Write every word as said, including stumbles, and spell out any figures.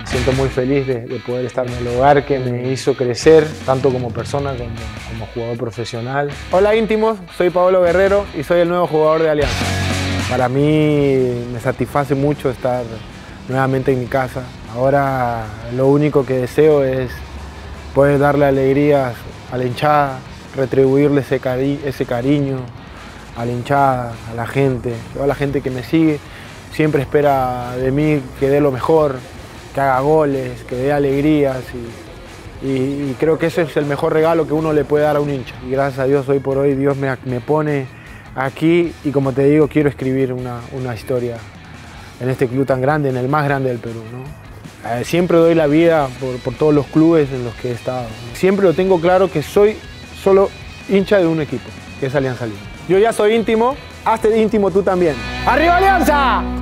siento muy feliz de, de poder estar en el lugar que me hizo crecer, tanto como persona como, como jugador profesional. Hola íntimos, soy Paolo Guerrero y soy el nuevo jugador de Alianza. Para mí me satisface mucho estar nuevamente en mi casa. Ahora lo único que deseo es poder darle alegrías a la hinchada, retribuirle ese, cari ese cariño a la hinchada, a la gente, a la gente que me sigue. Siempre espera de mí que dé lo mejor, que haga goles, que dé alegrías y, y, y creo que ese es el mejor regalo que uno le puede dar a un hincha. Y gracias a Dios hoy por hoy Dios me, me pone aquí y como te digo quiero escribir una, una historia en este club tan grande, en el más grande del Perú, ¿no? Eh, siempre doy la vida por, por todos los clubes en los que he estado, ¿no? Siempre lo tengo claro que soy solo hincha de un equipo, que es Alianza Lima. Yo ya soy íntimo, hazte íntimo tú también. ¡Arriba Alianza!